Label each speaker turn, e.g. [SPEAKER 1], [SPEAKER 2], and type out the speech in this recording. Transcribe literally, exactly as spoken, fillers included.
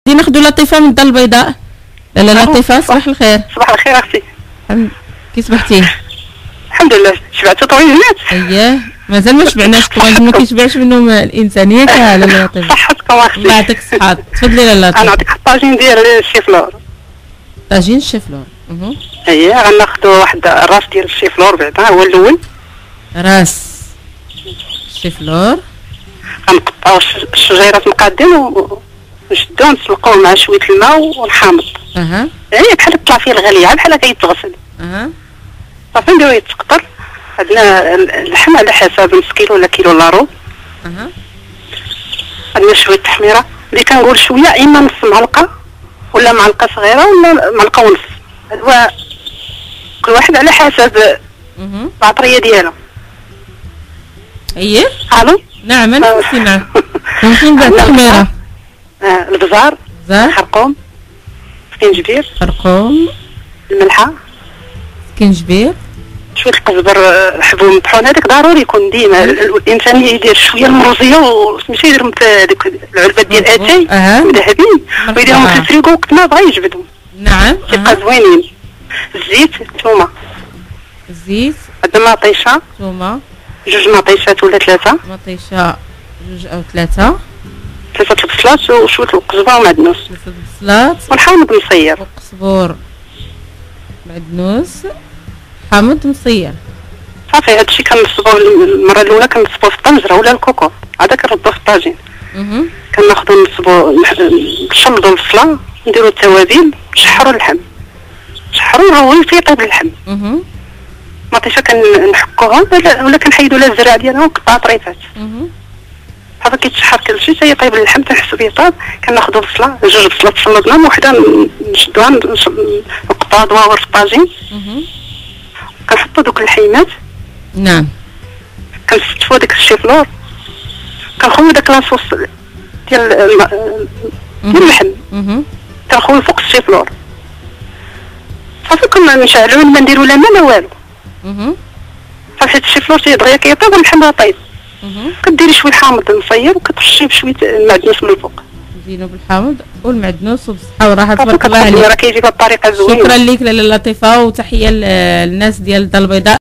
[SPEAKER 1] دي ناخدو لطيفه من الدار البيضاء. لاله لطيفه صباح الخير.
[SPEAKER 2] صباح الخير اختي.
[SPEAKER 1] كي صبحتي؟
[SPEAKER 2] الحمد لله. شبعتوا طوينات؟
[SPEAKER 1] اييه مازال ما شبعناش. الطوانج ما كيشبعش منهم الانسان ياك لاله لطيفه؟
[SPEAKER 2] صحتكم اختي.
[SPEAKER 1] الله يعطيك الصحه. تفضلي لاله لطيفه.
[SPEAKER 2] انا نعطيك الطاجين ديال الشيفلور.
[SPEAKER 1] طاجين الشيفلور. اها
[SPEAKER 2] اييه غناخدو واحد الراس ديال الشيفلور بعدا هو الاول.
[SPEAKER 1] راس الشيفلور.
[SPEAKER 2] غنقطعو الشجيرات مقادين ونشدوه نسلقوه مع شويه الماء والحامض.
[SPEAKER 1] اها
[SPEAKER 2] يعني بحال الطلافيه الغاليه بحال هكا يتغسل.
[SPEAKER 1] اها
[SPEAKER 2] صافي نديروه يتقطر. عندنا اللحم على حسب نص كيلو ولا كيلو الا ربع.
[SPEAKER 1] اها
[SPEAKER 2] عندنا شويه تحميره اللي كنقول شويه اما نص معلقه ولا معلقه صغيره ولا معلقه ونص. هو كل واحد على حسب
[SPEAKER 1] اها
[SPEAKER 2] العطريه ديالها.
[SPEAKER 1] اييه
[SPEAKER 2] الو
[SPEAKER 1] نعم انا سمعت. ممكن بعد التحميره.
[SPEAKER 2] آه البزار
[SPEAKER 1] زار
[SPEAKER 2] خرقوم سكينجبير
[SPEAKER 1] خرقوم
[SPEAKER 2] الملحه
[SPEAKER 1] سكينجبير
[SPEAKER 2] شويه القزبر حبوب مطحون. هذاك ضروري يكون ديما الانسان يدير شويه المروزيه وسميتو يدير مثل ديك العلبات ديال اتاي مذهبين ويديرهم في الفريكو وقت ما بغا يجبدوا.
[SPEAKER 1] نعم
[SPEAKER 2] كيبقى زوينين. الزيت الثومه
[SPEAKER 1] الزيت
[SPEAKER 2] عندنا مطيشه
[SPEAKER 1] ثومه
[SPEAKER 2] جوج مطيشات ولا ثلاثه
[SPEAKER 1] مطيشه جوج او ثلاثه
[SPEAKER 2] ثلاثه البصلات وشويه القزبر ومعدنوس
[SPEAKER 1] ثلاثه البصلات
[SPEAKER 2] والحامض مصير
[SPEAKER 1] وقزبور معدنوس حامض مصير.
[SPEAKER 2] صافي هادشي كنصبو المره الاولى كنصبو في الطنجره ولا الكوكو هذا كنردو في الطاجين.
[SPEAKER 1] اها
[SPEAKER 2] كناخدو نصبو نشمضو البصله نديرو التوابل نشحرو اللحم نشحرو نرويو فيه يطيب اللحم.
[SPEAKER 1] اها
[SPEAKER 2] مطيشه كنحكوها ولا كنحيدو لها الزرع ديالها ونقطعها طريفات.
[SPEAKER 1] اها
[SPEAKER 2] صافي كيتشحر كلشي حتى يطيب اللحم تنحسو بيه طاب. كناخدو بصله جوج بصلات صلبناهم وحده نشدوها نقطعوها دواور في الطاجين.
[SPEAKER 1] اها
[SPEAKER 2] كنحطو دوك اللحيمات.
[SPEAKER 1] نعم
[SPEAKER 2] كنستفو داك الشيفلور كنخويو داك لاصوص ديال ديال اللحم.
[SPEAKER 1] اها
[SPEAKER 2] كنخويو فوق الشيفلور. صافي كنا نشعلو ما نديرو لا ما لا والو.
[SPEAKER 1] اها
[SPEAKER 2] صافي حيت الشيفلور تيدغيا كيطيب واللحم طايب.
[SPEAKER 1] اها
[SPEAKER 2] كديري شويه الحامض مصير وكترشيه بشويه المعدنوس من الفوق.
[SPEAKER 1] زينو بالحامض والمعدنوس وبالصحه والراحه. تبارك الله
[SPEAKER 2] عليك.
[SPEAKER 1] عليك.
[SPEAKER 2] راه كيجي بهاد الطريقه زوينه.
[SPEAKER 1] شكرا لك لاله لطيفه وتحيه للناس ديال الدار البيضاء.